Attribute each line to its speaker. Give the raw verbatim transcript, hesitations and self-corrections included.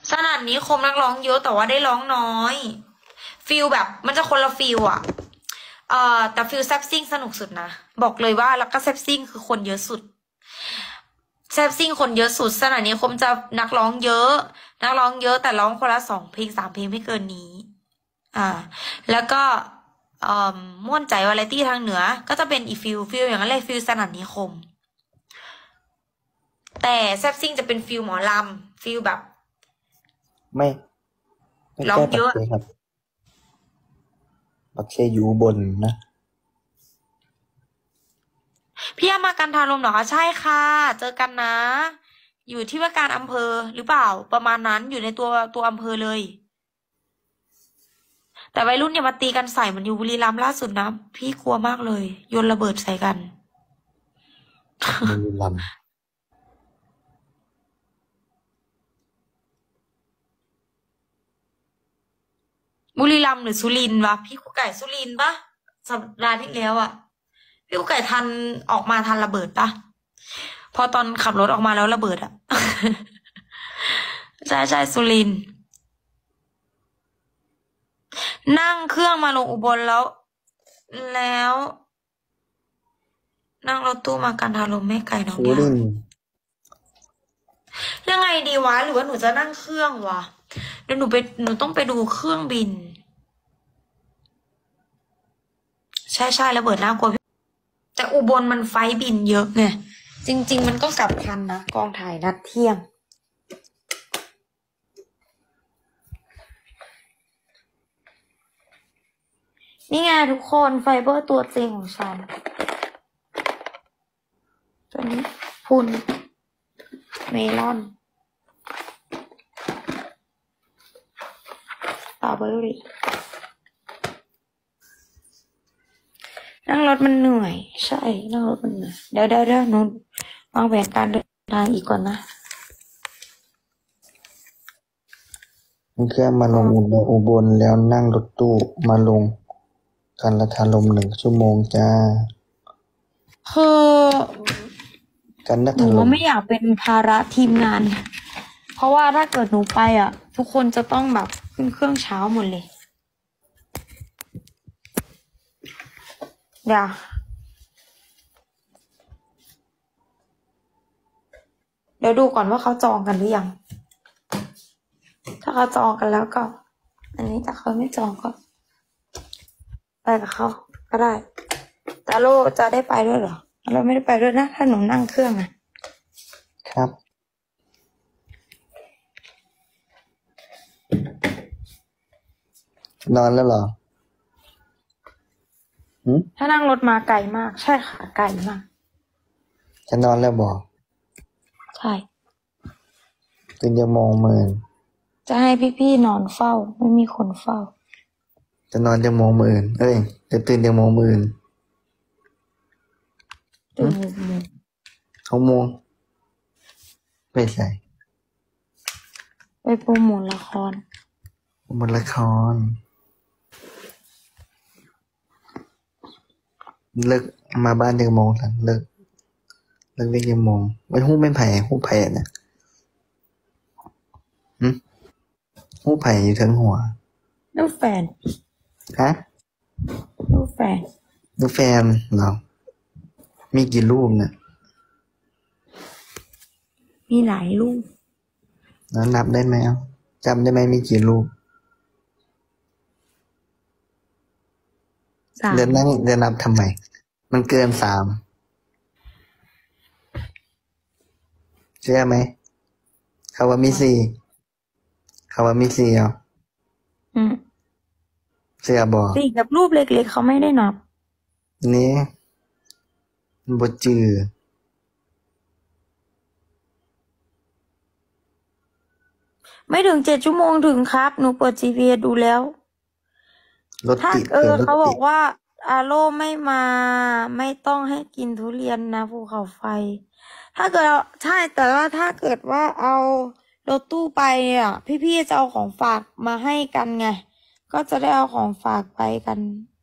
Speaker 1: สนานนี้คมนักร้องเยอะแต่ว่าได้ร้องน้อยฟิลแบบมันจะคนละฟิลอะเอ่อแต่ฟิลแซบซิ่งสนุกสุดนะบอกเลยว่าแล้วก็แซบซิ่งคือคนเยอะสุดแซบซิ่งคนเยอะสุดสนานนี้คมจะนักร้องเยอะนักร้องเยอะแต่ร้องคนละสองเพลงสามเพลงไม่เกินนี้อ่าแล้วก็เอ่อม่วนใจวาไรตี้ทางเหนือก็จะเป็นอีฟิลฟิลอย่างนั้นเลยฟิลสนานนิคมแต่แซบซิ่งจะเป็นฟิลหมอลำฟิลแบบ
Speaker 2: ไม่ไม่
Speaker 1: ร้อ
Speaker 2: ใกล้
Speaker 1: ง
Speaker 2: ปั
Speaker 1: เย
Speaker 2: ก
Speaker 1: อะ
Speaker 2: เซครับปักเซอยู่บนนะ
Speaker 1: พี่ยามากันทารมเหรอคะใช่ค่ะเจอกันนะ อยู่ที่ว่าการอำเภอหรือเปล่าประมาณนั้นอยู่ในตัวตัวอำเภอเลย แต่วัยรุ่นอย่ามาตีกันใส่เหมันอยู่บุรีรัมย์ล่าสุดนะพี่กลัวมากเลยโยนระเบิดใส่กัน
Speaker 2: บุรีรัมย์
Speaker 1: บุรีรัมย์หรือสุรินทร์วะพี่กุ๊กไก่สุรินทร์ปะสัปดาห์ที่แล้วอะพี่กุ๊กไก่ทันออกมาทันระเบิดปะพอตอนขับรถออกมาแล้วระเบิดอะ ใช่ใช่สุรินทร์นั่งเครื่องมาลงอุบลแล้ว แล้ว นั่งรถตู้มากันทารมไม่ไกลน้อง
Speaker 2: สุ
Speaker 1: ยา
Speaker 2: รินทร์
Speaker 1: ยังไงดีวะหรือว่าหนูจะนั่งเครื่องวะเดี๋ยวหนูไปหนูต้องไปดูเครื่องบิน ใช่ใช่ระเบิดน่ากลัวแต่อุบลมันไฟล์บินเยอะไงจริง ๆ มันก็กลับทันนะกองถ่ายนัดเที่ยง นี่ไงทุกคนไฟเบอร์ตัวจริงของฉันตัวนี้พุนเมลอนสตรอเบอรี่นั่งรถมันเหนื่อย ใช่นั่งรถมันเหนื่อยเดี๋ยวเดี๋ยวเดี๋ยวหนูวางแผนการเดินทางอีกก่อนนะ
Speaker 2: มันเครื่องมาลงอุบลอุบลแล้วนั่งรถตู้มาลงกันละทารมหนึ่งชั่วโมงจ้า
Speaker 1: คือ
Speaker 2: กันละ
Speaker 1: หนู
Speaker 2: ทาร
Speaker 1: ว่าม ไม่อยากเป็นภาระทีมงาน เพราะว่าถ้าเกิดหนูไปอ่ะ ทุกคนจะต้องแบบขึ้นเครื่องเช้าหมดเลยเดี๋ยวเดี๋ยวดูก่อนว่าเขาจองกันหรือยัง ถ้าเขาจองกันแล้วก็ อันนี้แต่เขาไม่จองก็ไปกับเขาก็ได้ แต่โลจะได้ไปด้วยเหรอเราไม่ได้ไปด้วยนะถ้าหนูนั่งเครื่องอ่ะ
Speaker 2: ครับ นอนแล้วเหรอหืม
Speaker 1: ถ้านั่งรถมาไกลมาก ใช่ค่ะไกลมาก
Speaker 2: จะนอนแล้วบอก
Speaker 1: ใช่
Speaker 2: ตื่นจะมองเมิน
Speaker 1: จะให้พี่ๆนอนเฝ้า ไม่มีคนเฝ้า
Speaker 2: จะนอนจะมองมื่นเอ้ยจะตื่นจะมองมื่น
Speaker 1: ตื่นหกโมง
Speaker 2: เขาโมงไปใส่
Speaker 1: ไปโปรโมทละคร
Speaker 2: บนละครเลิกมาบ้านยังโมงทันเลิกเลิกเรียกยังโมงไม่หู้ไม่ไผ่หู้ไผ่นะหืมหู้ไผ่อยู่ทั้งหัว
Speaker 1: ลูกแฟน
Speaker 2: ฮะ
Speaker 1: ลูกแฟน
Speaker 2: ลูกแฟนเหรอมีกี่รูปเนี่ย
Speaker 1: มีหลายลูก
Speaker 2: แล้วนับได้ไหมเอาจำได้ไหมมีกี่รูป
Speaker 1: สาม
Speaker 2: เดี๋ยวนั่งเดี๋ยวนับทำไม มันเกินสามเชื่อไหมเขาว่ามีสี่เขาว่ามีสี่เอา
Speaker 1: อืม
Speaker 3: เสื้อบอก
Speaker 1: สี่กับรูปเล็กๆเขาไม่ได้นับ
Speaker 2: นี่บทจือ
Speaker 1: ไม่ถึงเจ็ดชั่วโมงถึงครับ หนูเปิด จี พี เอส ดูแล้ว
Speaker 2: รถ
Speaker 1: ถ้า
Speaker 2: ติด
Speaker 1: เออ
Speaker 2: รถ
Speaker 1: เขาบ
Speaker 2: ติ
Speaker 1: อ
Speaker 2: ด
Speaker 1: กว่าอาโร่ไม่มาไม่ต้องให้กินทุเรียนนะภูเขาไฟ ถ้าเกิดเอาใช่แต่ว่าถ้าเกิดว่าเอารถตู้ไปอ่ะ พี่ๆจะเอาของฝากมาให้กันไง ก็จะได้เอาของฝากไปกัน